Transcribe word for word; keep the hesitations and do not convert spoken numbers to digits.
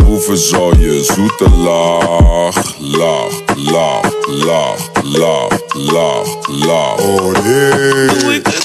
proeven zal je zoete laag, laag, laag, laag, laag, laag, laag. Oh nee. Doe ik het